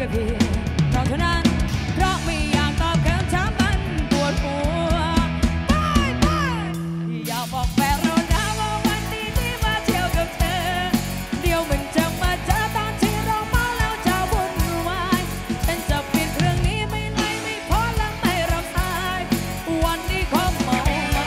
เพียงเราเท่านั้นเพราะไม่อยากตอบคำถามมันปวดหัวไปอยากบอกแฟนเรานะว่าวันนี้ที่มาเที่ยวกับเธอเดี๋ยวมันจะมาเจอตอนที่เราเมาแล้วจะวุ่นวายฉันจะปิดเรื่องนี้ไม่ไล่ไม่พอและไม่รับสายวันนี้ขอเมามา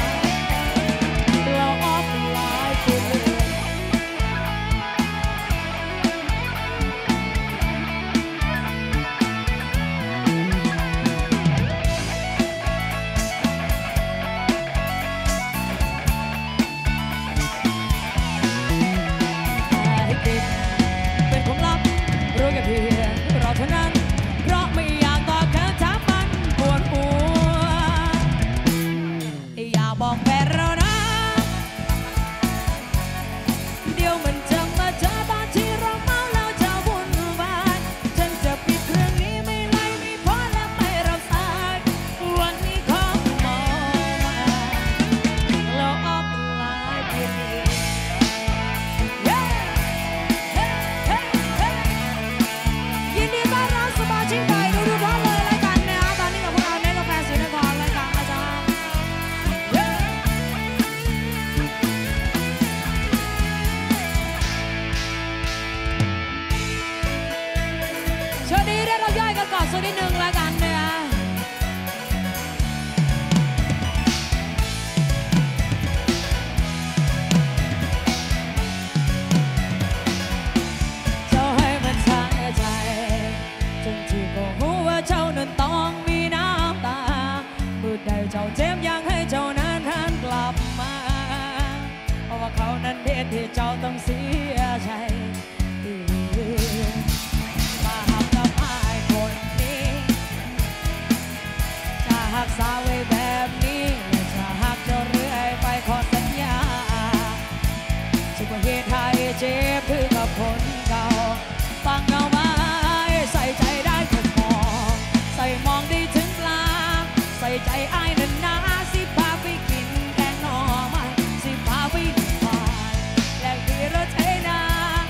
เราออฟไลน์คุยเป็นความลับรู้แค่เพียงเราเท่านั้นเพราะไม่อยากตอบคำถามมันปวดหัวอยากบอกแฟนเรานะเดี๋ยวมันจะมาเจอตอนที่เราเมาแล้วจะวุ่นวายฉันจะปิดเรื่องนี้ไม่ไล่ไม่พอและไม่รับสายวันนี้ขอเมามาเราออฟไลน์เพียงนี้ยินดีต้อนรับสมาชิกใหม่ทุกท่านเลยแล้วกันนะคะตอนนี้กับพวกเราในกาแฟสีนครรายการอาจารย์ช่วงนี้ได้รับย่อยกันก่อนสักนิดนึงแล้วกันนะคะเจ้าให้มันสะใจจนที่ก็รู้ว่าเจ้านั้นต้องมีน้ำตาเมื่อใดเจ้าเจ็บอยากให้เจ้านั้นหันกลับมาเพราะว่าเขานั้นเด็ดที่เจ้าต้องเสียใจมาหักกับไอ้คนนี้จะหักษาไว้แบบนี้และจะหักเจ้าเรื่อยไปขอสัญญาทุกเหตุให้เจ็บคือกับคนเก่าฟังเอาไว้ใส่ใจได้ทุกมองใส่มองได้ถึงปลาใส่ใจไอ้นั่นนาสิพาไปกินแกงหน่อไม้สิพาไปผ่านแลกที่รถไถนา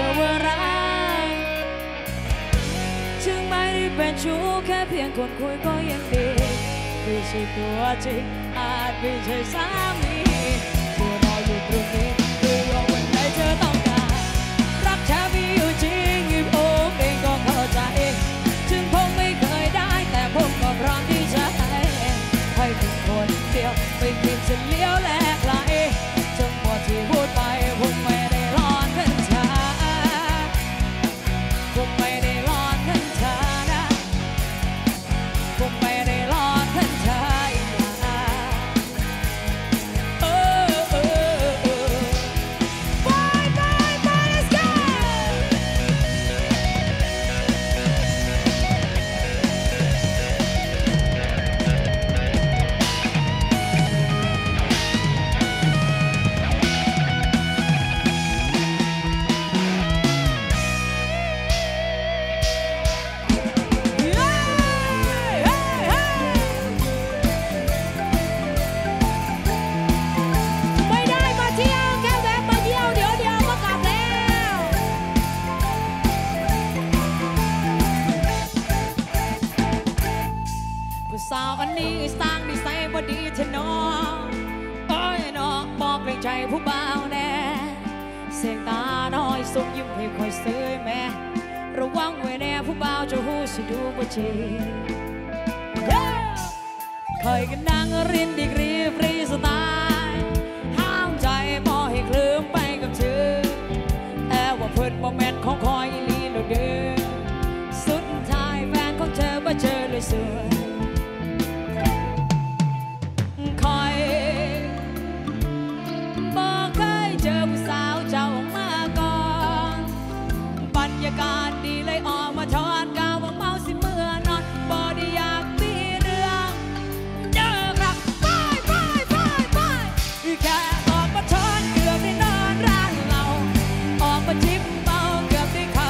อว่ารักถึงไม่ได้เป็นชู้แค่เพียงคนคุยก็ยังดีไม่ใช่ตัวจริงอาจไม่ใช่สามีเธอรออยู่ตรงนี้เพื่อวันไหนเธอต้องการรักเธอมีอยู่จริงยิ่งผมเองก็เข้าใจถึงผมไม่เคยได้แต่ผมก็พร้อมที่จะให้เป็นคนเดียวไม่คิดจะเลี้ยวแลกไหลทั้งหมดที่พูดไปผมไม่ได้ร้อนขึ้นเธอผมไม่ได้ร้อนขึ้นเธอนะผมไม่ได้ร้อนขึ้นเธอสาวอันนี้สร้างนิสัยบ่ดีเธอน้องโอ้ยน้องบอกเกรงใจผู้บ่าวแน่เสียงตาน้อยส่งยิ้มให้คอยเสยแม่ระวังไว้แน่ผู้บ่าวจะหูสิดูบ่จริงเคยกันนั่งรินดีกรีฟรีสไตล์ห้ามใจบ่ให้เคลิ้มไปกับเธอแต่ว่าเพิ่นบ่แม่นของคอยอีหลีแล้วเด้อสุดท้ายแฟนของเธอบ่เจอเลยสวยบอกเคยเจอผู้สาวเจ้ามาก่อนบรรยากาศดีเลยออกมาทอนกาวว่าเมาสิเมื่อนอนบ่ได้อยากมีเรื่องเจอครับไปแค่ออกมาทอนเกือบได้นอนร้านเราออกมาทิมเมาเกือบได้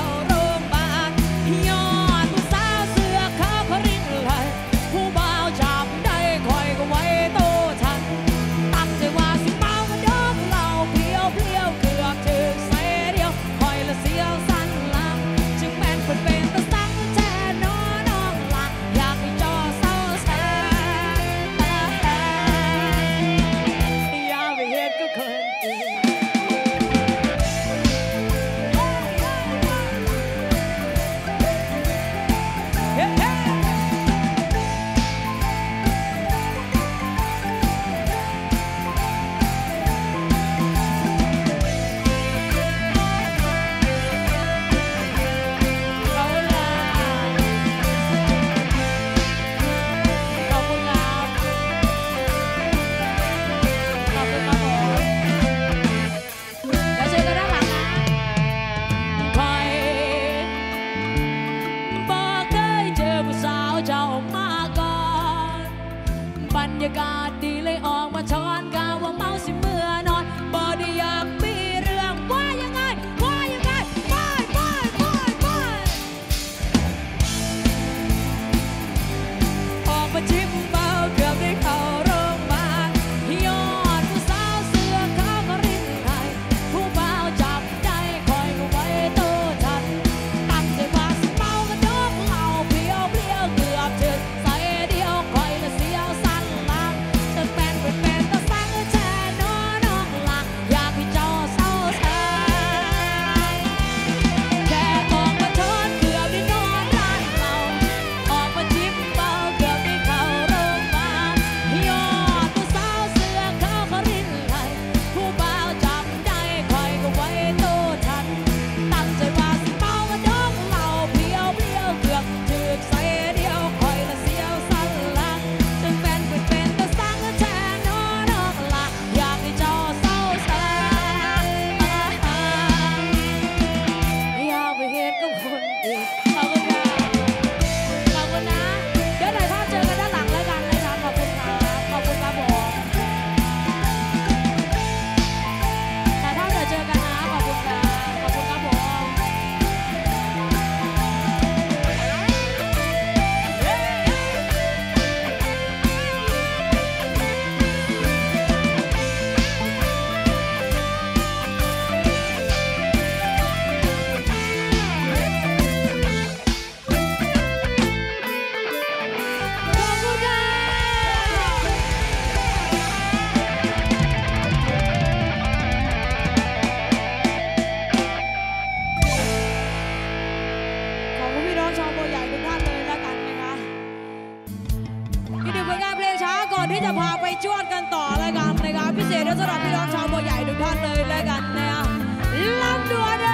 ที่จะพาไปจวดกันต่อเลยกันนะครับพิเศษสำหรับพี่น้องชาวบัวใหญ่ทุกท่านเลยเลยกันนะลำดวนเด้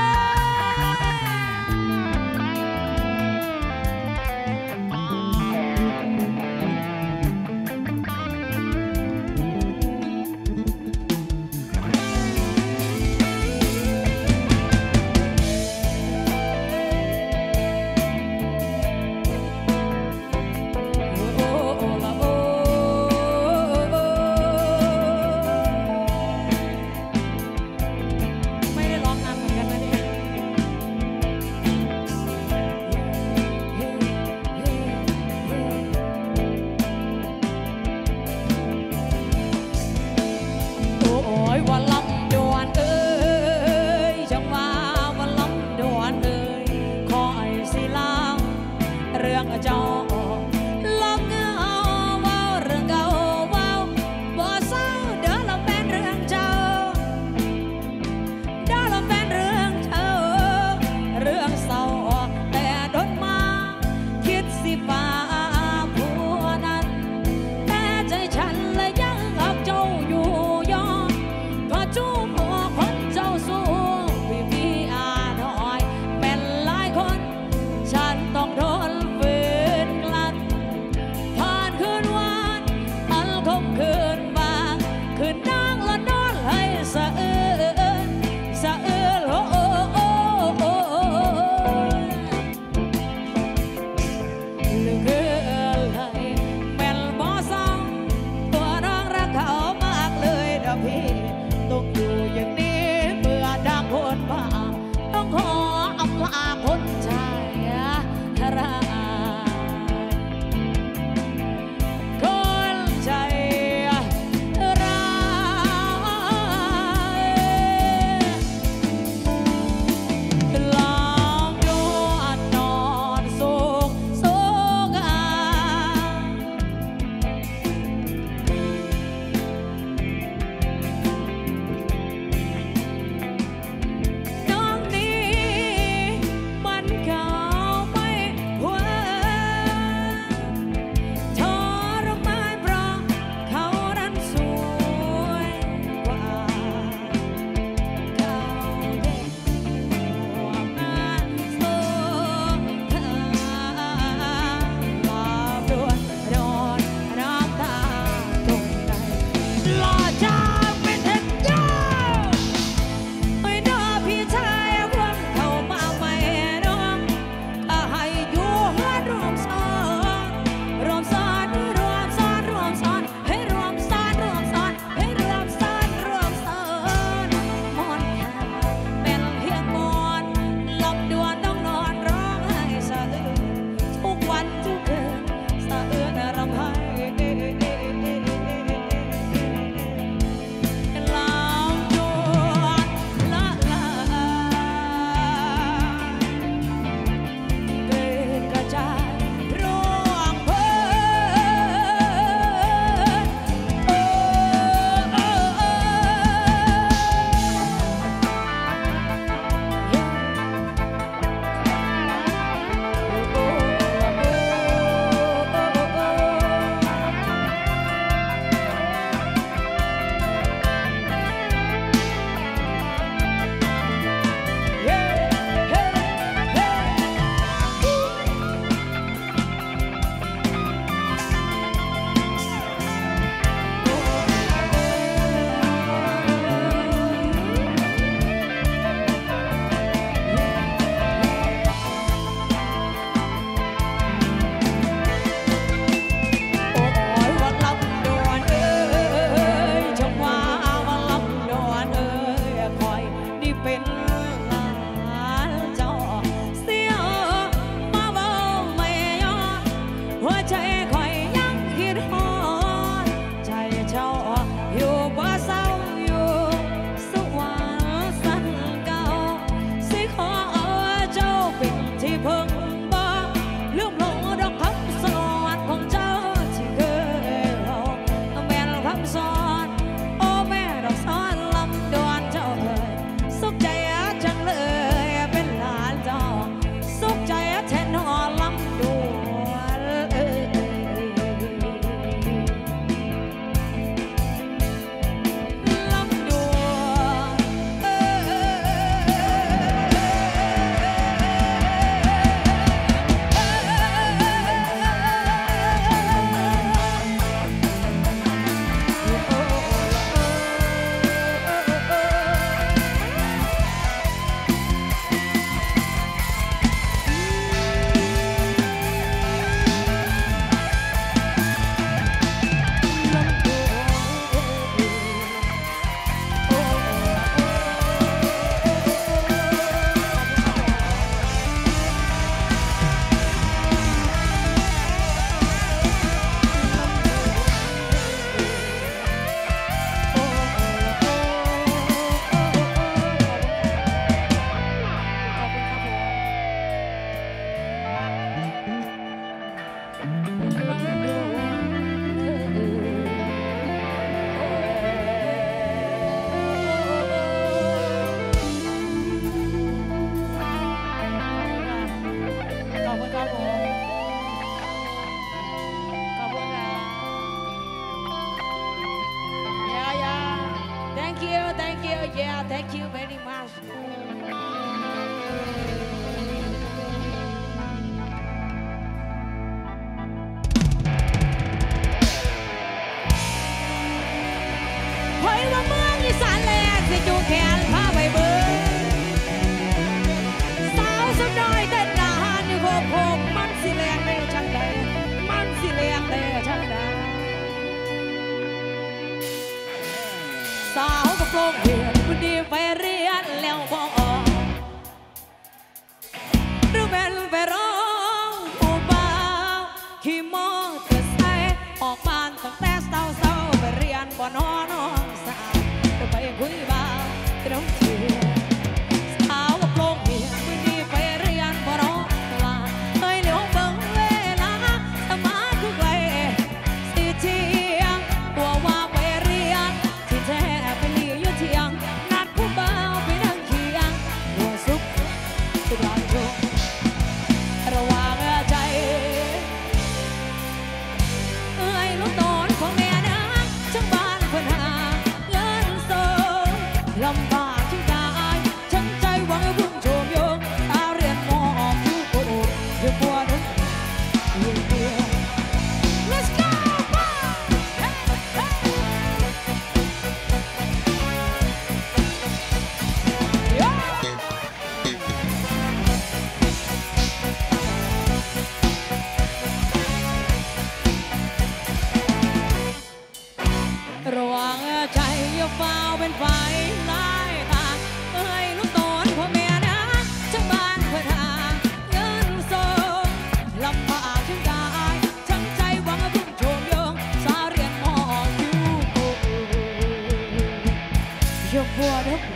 yeah thank you very much เฮ้ยว่าเมืองอีสานแลนสิจูแขนพาไปเบิ่งสาวสำน้อยเต้นอาหารอยู่โคกมันสิแรงได้จังใดมันสิแรงได้จังใดสาวกระโปรงเหียนวันนี้ไปเรียนแล้วบ่ออกหรือแม่นไปร้องผู้บ่าวขี่มอเตอร์ไซค์ออกบ้านตั้งแต่เช้าไปเรียนบ่นอนสาวไปคุยบ่าวตรงเที่ยวสาวกระโปรงเหียนวันนี้ไปเรียนบ่ร้องว่าเคยเหลียวเบิ่งเวลาสมาคือไกลสิเที่ยงตัวว่าไปเรียนที่แท้ไปเลี้ยอยู่เที่ยงนัดผู้บ่าวไปนั่งเคียงหัวซุกสุดหลังชงระหว่างใจลูกตอนของแม่นะจังบ้านเพิ่นหาเงินโซลำบากจังกายฉันใจหวังพึ่งโชมโยงตาเรียนมอออกอยู่โอ้เดี๋ยวบัวนุ่มเยี่ยมเยี่ยม Let's go ระหว่างใจอย่าเฝ้าเป็นไฟลายตาลูกตอนพ่อแม่นะจังบ้านเพื่อนหาเงินส่งลำบากจังกายทั้งใจหวังพึ่งโชมโยงสาวเรียนมออยู่ยกบัวเด็ก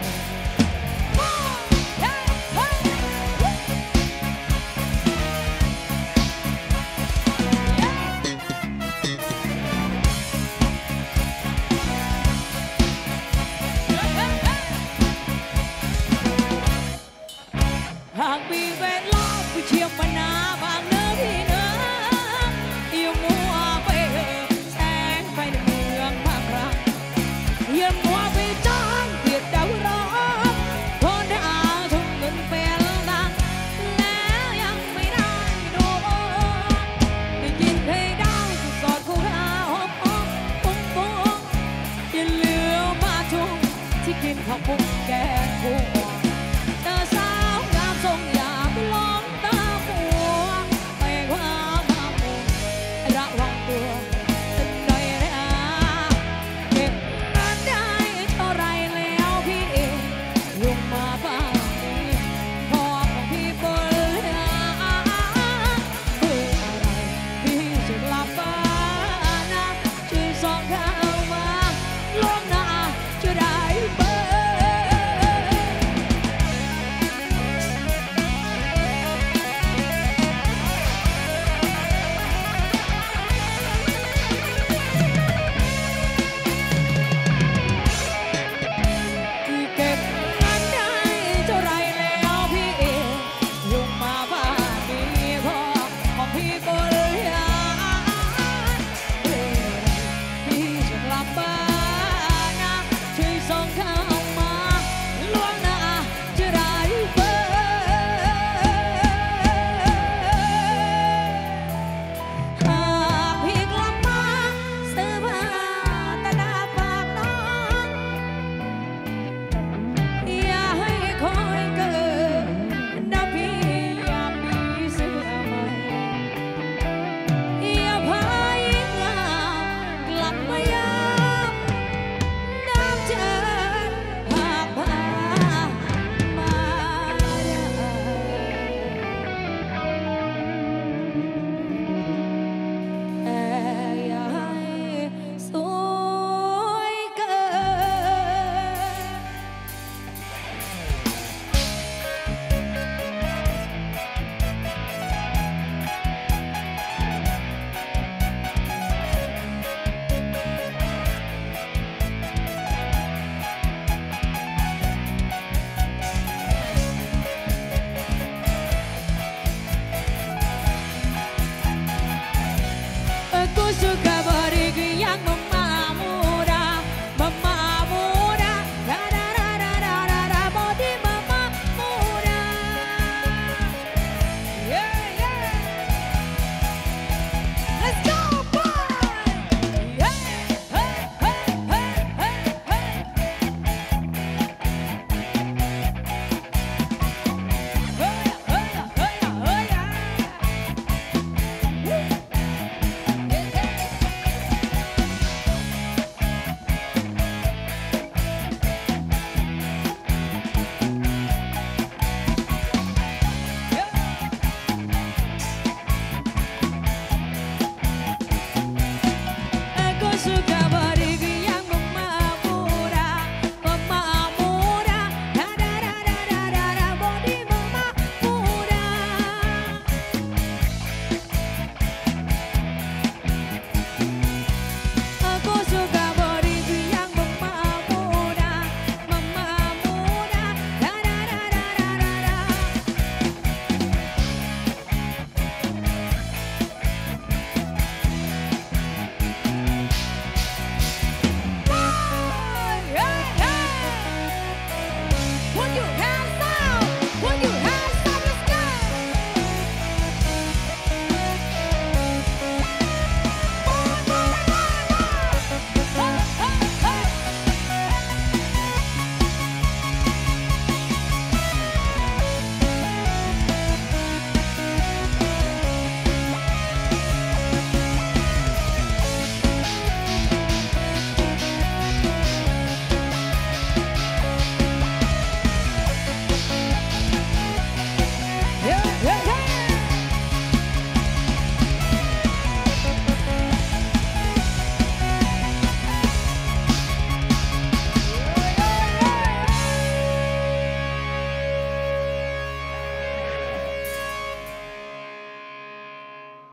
หากมีเวลาไปเที่ยวมานาบางเนื้อพี่เนื้อยังมัวไปแสงไฟในเมืองภาครังยังมัวไปจ้องเบียดดาวร้อนทนได้เอาทุ่มเงินเป็นดังแล้วยังไม่ได้ดูได้ยินเพลงดาวสอดคู่หาหอมหอมปุ้งปุ้งอย่าลืมมาทุ่งที่กินข้าวปุ้งแกงกุ้งทรงอย่าไปลองตาหัวไปความมามุงระวังตัวสักหน่อยนะเก็บเงินได้เท่าไรแล้วพี่ลงมาบ้างพอของพี่เปิดเพื่ออะไรพี่จะกลับบ้านนะช่วยส่องเข้ามาลงหน้าจะได้เบอลงมา